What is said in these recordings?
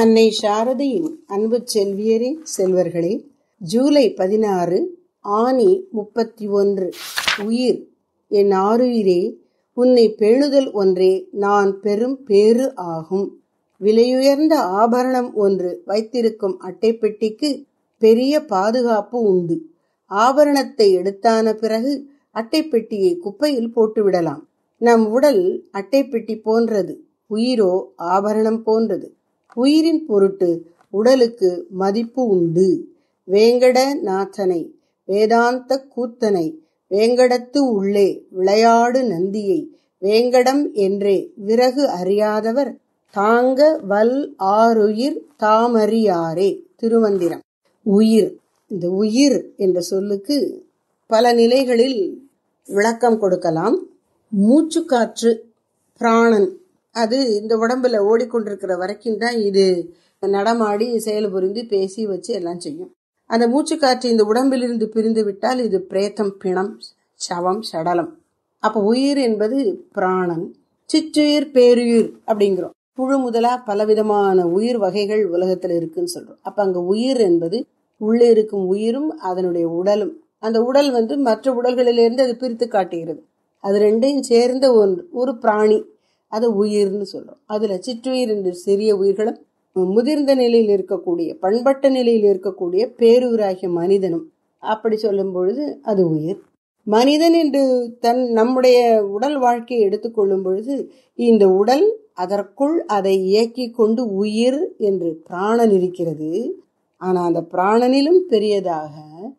அன்னை சாரதையின் அன்பு செல்வியரே, செல்வர்களே, ஜூலை 16 ஆனி 31. உயிர் என் ஆருயிரே, உன்னை பேணுதல் ஒன்றே நான் பெரும் பேறு ஆகும். விலையுயர்ந்த ஆபரணம் ஒன்று வைத்திருக்கும் அட்டைப்பெட்டிக்கு பெரிய பாதுகாப்பு உண்டு. ஆபரணத்தை எடுத்தான பிறகு அட்டைப்பெட்டியை குப்பையில் போட்டுவிடலாம். நம் உடல் அட்டைப்பெட்டி போன்றது, உயிரோ ஆபரணம் போன்றது. உயிரின் பொருட்டு உடலுக்கு மதிப்பு உண்டு. வேங்கட நாதனை, வேதாந்த கூத்தனை, வேங்கடத்து உள்ளே விளையாடு நந்தியை வேங்கடம் என்றே விறகு அறியாதவர் தாங்க வல் ஆருயிர் தாமறியாரே. திருமந்திரம். உயிர், இந்த உயிர் என்ற சொல்லுக்கு பல நிலைகளில் விளக்கம் கொடுக்கலாம். மூச்சு காற்று, பிராணன், அது இந்த உடம்புல ஓடிக்கொண்டிருக்கிற வரைக்கும் தான் இது நடமாடி செயல் புரிந்து பேசி வச்சு எல்லாம் செய்யும். அந்த மூச்சு காற்று இந்த உடம்பிலிருந்து பிரிந்து விட்டால் இது பிரேத்தம், பிணம், சவம், சடலம். அப்ப உயிர் என்பது பிராணன். சிற்றுயிர், பேருயிர் அப்படிங்கிறோம். புழு முதலா பலவிதமான உயிர் வகைகள் உலகத்துல இருக்குன்னு சொல்றோம். அப்ப அங்க உயிர் என்பது உள்ளே இருக்கும் உயிரும் அதனுடைய உடலும். அந்த உடல் மற்ற உடல்களிலிருந்து அது பிரித்து காட்டுகிறது. அது ரெண்டையும் சேர்ந்த ஒரு பிராணி, அது உயிர்னு சொல்றோம். அதுல சிற்றுயிர் என்று சிறிய உயிர்களும், முதிர்ந்த நிலையில் இருக்கக்கூடிய, பண்பட்ட நிலையில் இருக்கக்கூடிய பேருயிராகிய மனிதனும். அப்படி சொல்லும் பொழுது அது உயிர். மனிதன் என்று நம்முடைய உடல் வாழ்க்கையை எடுத்துக்கொள்ளும் பொழுது இந்த உடல், அதற்குள் அதை இயக்கி கொண்டு உயிர் என்று பிராணன் இருக்கிறது. ஆனா அந்த பிராணனிலும் பெரியதாக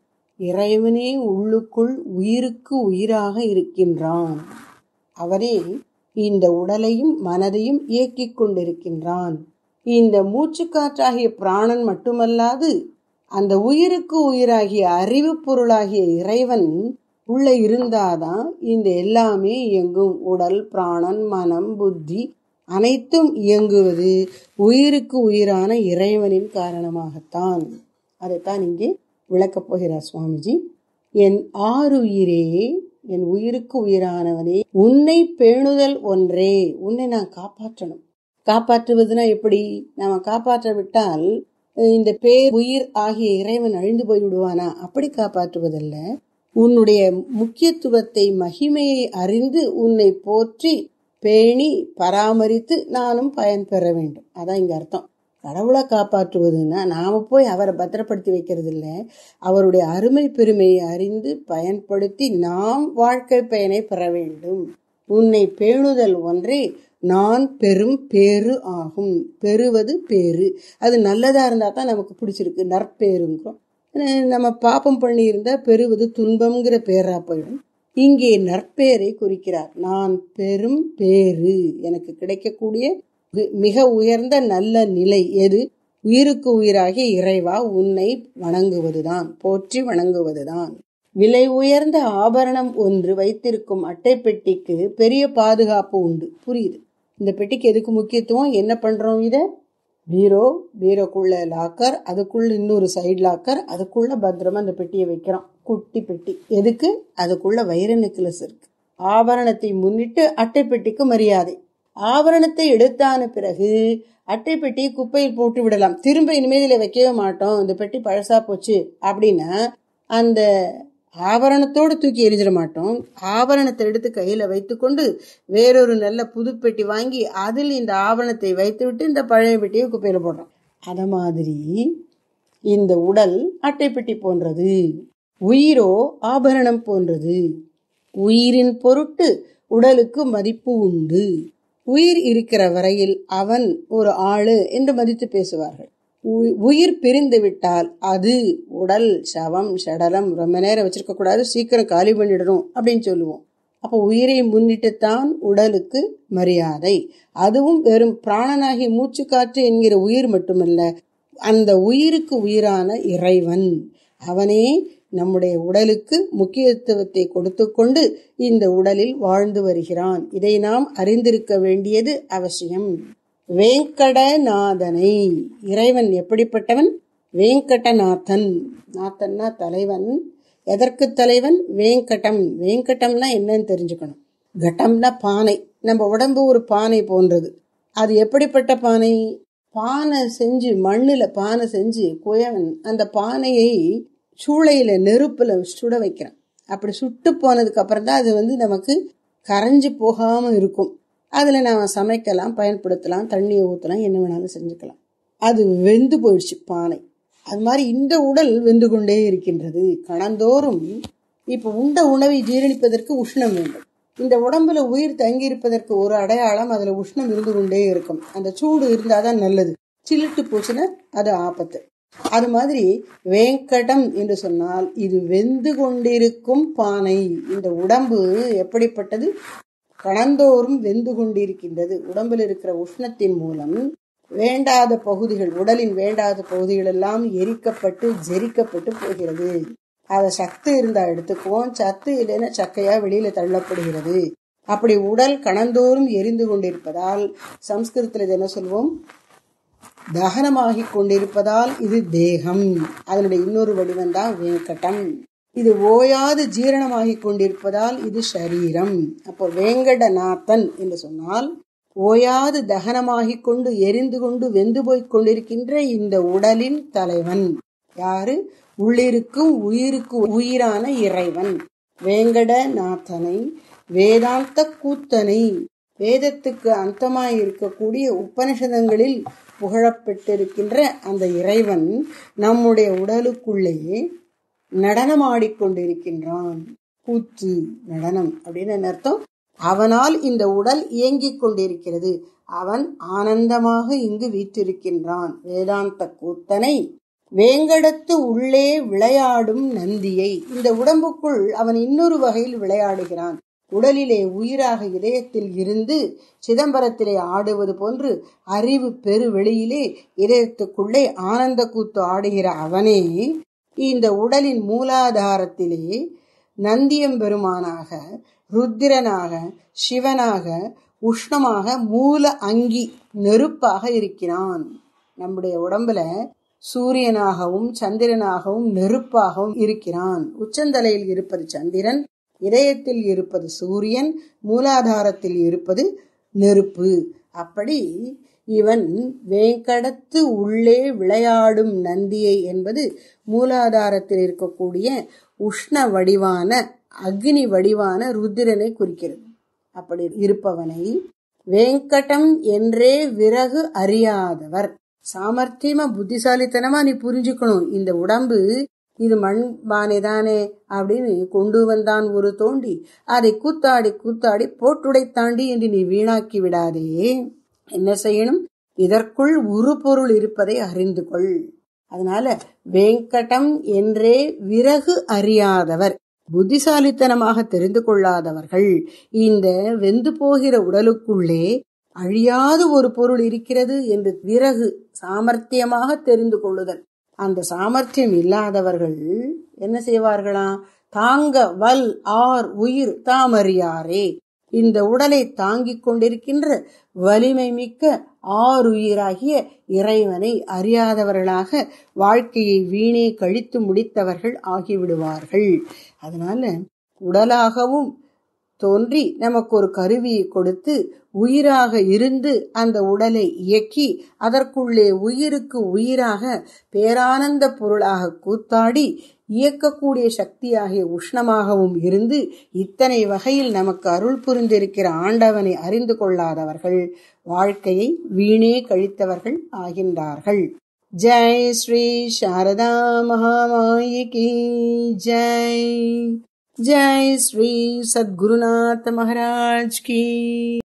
இறைவனே உள்ளுக்குள் உயிருக்கு உயிராக இருக்கின்றான். அவனே இந்த உடலையும் மனதையும் இயக்கிக் கொண்டிருக்கின்றான். இந்த மூச்சு காற்றாகிய பிராணன் மட்டுமல்லாது அந்த உயிருக்கு உயிராகிய அறிவு பொருளாகிய இறைவன் உள்ள இருந்தாதான் இந்த எல்லாமே இயங்கும். உடல், பிராணன், மனம், புத்தி அனைத்தும் இயங்குவது உயிருக்கு உயிரான இறைவனின் காரணமாகத்தான். அதைத்தான் இங்கே விளக்கப் போகிறார் சுவாமிஜி. என் ஆருயிரே, என் உயிருக்கு உயிரானவனே, உன்னை பேணுதல் ஒன்றே. உன்னை நான் காப்பாற்றணும். காப்பாற்றுவதுனா எப்படி? நாம காப்பாற்ற விட்டால் இந்த உயிர் ஆகிய இறைவன் அழிந்து போய் விடுவானா? அப்படி காப்பாற்றுவதல்ல. உன்னுடைய முக்கியத்துவத்தை, மகிமையை அறிந்து உன்னை போற்றி பேணி பராமரித்து நானும் பயன் பெற வேண்டும். அதான் இங்க அர்த்தம். கடவுளை காப்பாற்றுவதுன்னா நாம போய் அவரை பத்திரப்படுத்தி வைக்கிறது இல்லை, அவருடைய அருமை பெருமையை அறிந்து பயன்படுத்தி நாம் வாழ்க்கை பயனை பெற வேண்டும். உன்னை பேணுதல் ஒன்றே நான் பெரும் பேறு ஆகும். பெறுவது பேரு, அது நல்லதா இருந்தா தான் நமக்கு பிடிச்சிருக்கு, நற்பேருங்கிறோம். நம்ம பாப்பம் பண்ணி இருந்தா பெறுவது துன்பம்ங்கிற பேரா போயிடும். இங்கே நற்பேரை குறிக்கிறார். நான் பெரும் பேரு, எனக்கு கிடைக்கக்கூடிய மிக உயர்ந்த நல்ல நிலை எது? உயிருக்கு உயிராகிய இறைவா உன்னை வணங்குவதுதான், போற்றி வணங்குவதுதான். விலை உயர்ந்த ஆபரணம் ஒன்று வைத்திருக்கும் அட்டை பெட்டிக்கு பெரிய பாதுகாப்பு உண்டு. புரியுது? இந்த பெட்டிக்கு எதுக்கு முக்கியத்துவம்? என்ன பண்றோம்? இத பீரோக்குள்ள லாக்கர், அதுக்குள்ள இன்னொரு சைடு லாக்கர், அதுக்குள்ள பத்திரமா அந்த பெட்டியை வைக்கிறோம். குட்டி பெட்டி எதுக்கு? அதுக்குள்ள வைர நெக்லஸ் இருக்கு. ஆபரணத்தை முன்னிட்டு அட்டை பெட்டிக்கு மரியாதை. ஆபரணத்தை எடுத்தான பிறகு அட்டை பெட்டியை குப்பையில் போட்டு விடலாம். திரும்ப இனிமேல வைக்கவே மாட்டோம், இந்த பெட்டி பழசா போச்சு அப்படின்னா அந்த ஆபரணத்தோடு தூக்கி எரிஞ்சிட மாட்டோம். ஆபரணத்தை எடுத்து கையில வைத்துக்கொண்டு வேறொரு நல்ல புது பெட்டி வாங்கி அதில் இந்த ஆபரணத்தை வைத்து விட்டு இந்த பழைய பெட்டியை குப்பையில போடுறோம். அத மாதிரி இந்த உடல் அட்டை பெட்டி போன்றது, உயிரோ ஆபரணம் போன்றது. உயிரின் பொருட்டு உடலுக்கு மதிப்பு உண்டு. உயிர் இருக்கிற வரையில் அவன் ஒரு ஆளு என்று மதித்து பேசுவார்கள். உயிர் பிரிந்து விட்டால் அது உடல், சவம், சடலம், ரொம்ப நேரம் வச்சிருக்க கூடாது, சீக்கிரம் காலி பண்ணிடணும் அப்படின்னு சொல்லுவோம். அப்ப உயிரை முன்னிட்டுத்தான் உடலுக்கு மரியாதை. அதுவும் வெறும் பிராணனாகி மூச்சு காற்று என்கிற உயிர் மட்டுமல்ல, அந்த உயிருக்கு உயிரான இறைவன், அவனே நம்முடைய உடலுக்கு முக்கியத்துவத்தை கொடுத்து கொண்டு இந்த உடலில் வாழ்ந்து வருகிறான். இதை நாம் அறிந்திருக்க வேண்டியது அவசியம். வேங்கடநாதனை, இறைவன் எப்படிப்பட்டவன்? வேங்கடநாதன். நாதன்னா தலைவன். எதற்கு தலைவன்? வேங்கடம். வேங்கடம்னா என்னன்னு தெரிஞ்சுக்கணும். கட்டம்னா பானை. நம்ம உடம்பு ஒரு பானை போன்றது. அது எப்படிப்பட்ட பானை? பானை செஞ்சு, மண்ணுல பானை செஞ்சு குயவன் அந்த பானையை சூளையில நெருப்புல சுட வைக்கிறான். அப்படி சுட்டு போனதுக்கு அப்புறம் தான் அது நமக்கு கரைஞ்சு போகாம இருக்கும். அதுல நாம சமைக்கலாம், பயன்படுத்தலாம், தண்ணியை ஊற்றலாம், என்ன வேணாலும் செஞ்சுக்கலாம். அது வெந்து போயிடுச்சு பானை. அது மாதிரி இந்த உடல் வெந்து கொண்டே இருக்கின்றது. கணந்தோறும் இப்ப உண்ட உணவை ஜீரணிப்பதற்கு உஷ்ணம் வேண்டும். இந்த உடம்புல உயிர் தங்கி இருப்பதற்கு ஒரு அடையாளம் அதுல உஷ்ணம் இருந்து கொண்டே இருக்கும். அந்த சூடு இருந்தாதான் நல்லது. சில்லிட்டு போச்சுன்னா அது ஆபத்து. அது மாதிரி வேங்கடம் என்று சொன்னால் இது வெந்து கொண்டிருக்கும் பானை. இந்த உடம்பு எப்படிப்பட்டது? கணந்தோறும் வெந்து கொண்டிருக்கின்றது. உடம்பில் இருக்கிற உஷ்ணத்தின் மூலம் வேண்டாத பகுதிகள், உடலின் வேண்டாத பகுதிகள் எல்லாம் எரிக்கப்பட்டு ஜெரிக்கப்பட்டு போகிறது. அத சத்து இருந்தா எடுத்துக்குவோம், சத்து இல்லைன்னா சக்கையா வெளியில தள்ளப்படுகிறது. அப்படி உடல் கணந்தோறும் எரிந்து கொண்டிருப்பதால் சம்ஸ்கிருதத்தில் இது என்ன சொல்வோம்? தகனமாகி கொண்டிருப்பதால் இது தேகம். அதனுடைய இன்னொரு வடிவம் தான் வேங்கடம். இது ஓயாது ஜீரணமாகி கொண்டிருப்பதால் இது சரீரம். அப்போ வேங்கடநாதன் என்று சொன்னால் ஓயாது தகனமாகி கொண்டு எரிந்து கொண்டு வெந்து போய் கொண்டிருக்கின்ற இந்த உடலின் தலைவன் யாரு? உள்ளிருக்கும் உயிருக்கு உயிரான இறைவன் வேங்கடநாதனை, வேதாந்த கூத்தனை, வேதத்துக்கு அந்தமாய் இருக்கக்கூடிய உபனிஷதங்களில் புகழப்பட்டிருக்கின்ற அந்த இறைவன் நம்முடைய உடலுக்குள்ளே நடனமாடிக்கொண்டிருக்கின்றான். கூத்து, நடனம் அப்படின்னு அர்த்தம். அவனால் இந்த உடல் இயங்கிக் கொண்டிருக்கிறது. அவன் ஆனந்தமாக இங்கு வீற்றிருக்கின்றான். வேதாந்த கூத்தனை, வேங்கடத்து உள்ளே விளையாடும் நந்தியை. இந்த உடம்புக்குள் அவன் இன்னொரு வகையில் விளையாடுகிறான். உடலிலே உயிராக இதயத்தில் இருந்து சிதம்பரத்திலே ஆடுவது போன்று அறிவு பெரு வெளியிலே இதயத்துக்குள்ளே ஆனந்த கூத்து ஆடுகிற அவனே இந்த உடலின் மூலாதாரத்திலே நந்தியம்பெருமானாக, ருத்திரனாக, சிவனாக, உஷ்ணமாக, மூல அங்கி நெருப்பாக இருக்கிறான். நம்முடைய உடம்புல சூரியனாகவும் சந்திரனாகவும் நெருப்பாகவும் இருக்கிறான். உச்சந்தலையில் இருப்பது சந்திரன், இதயத்தில் இருப்பது சூரியன், மூலாதாரத்தில் இருப்பது நெருப்பு. அப்படி இவன் வேங்கடத்து உள்ளே விளையாடும் நந்தியை என்பது மூலாதாரத்தில் இருக்கக்கூடிய உஷ்ண வடிவான, அக்னி வடிவான ருத்திரனை குறிக்கிறது. அப்படி இருப்பவனை வேங்கடம் என்றே விறகு அறியாதவர். சாமர்த்தியமா புத்திசாலித்தனமா நீ புரிஞ்சுக்கணும். இந்த உடம்பு இது மண் பானை தானே அப்படின்னு கொண்டு வந்தான் ஒரு தோண்டி, அதை கூத்தாடி கூத்தாடி போட்டுடை தாண்டி என்று நீ வீணாக்கி விடாதே. என்ன செய்யணும்? இதற்குள் ஒரு பொருள் இருப்பதை அறிந்து கொள். அதனால வேங்கடம் என்றே விறகு அறியாதவர், புத்திசாலித்தனமாக தெரிந்து கொள்ளாதவர்கள் இந்த வெந்து போகிற உடலுக்குள்ளே அழியாத ஒரு பொருள் இருக்கிறது என்று விறகு சாமர்த்தியமாக தெரிந்து கொள்ளுதல். அந்த சாமர்த்தியம் இல்லாதவர்கள் என்ன செய்வார்களாம்? தாங்க வல் ஆர் உயிர் தாமறியாரே. இந்த உடலை தாங்கிக் கொண்டிருக்கின்ற வலிமை மிக்க ஆறுயிராகிய இறைவனை அறியாதவர்களாக வாழ்க்கையை வீணே கழித்து முடித்தவர்கள் ஆகிவிடுவார்கள். அதனால உடலாகவும் தோன்றி நமக்கு ஒரு கருவியை கொடுத்து உயிராக இருந்து அந்த உடலை இயக்கி அதற்குள்ளே உயிருக்கு உயிராக பேரானந்த பொருளாக கூத்தாடி இயக்கக்கூடிய சக்தியாகிய உஷ்ணமாகவும் இருந்து இத்தனை வகையில் நமக்கு அருள் புரிந்திருக்கிற ஆண்டவனை அறிந்து கொள்ளாதவர்கள் வாழ்க்கையை வீணே கழித்தவர்கள் ஆகின்றார்கள். ஜெய் ஸ்ரீ சாரதா மகாமாயிகி ஜெய். जय श्री सद्गुरुनाथ महाराज की।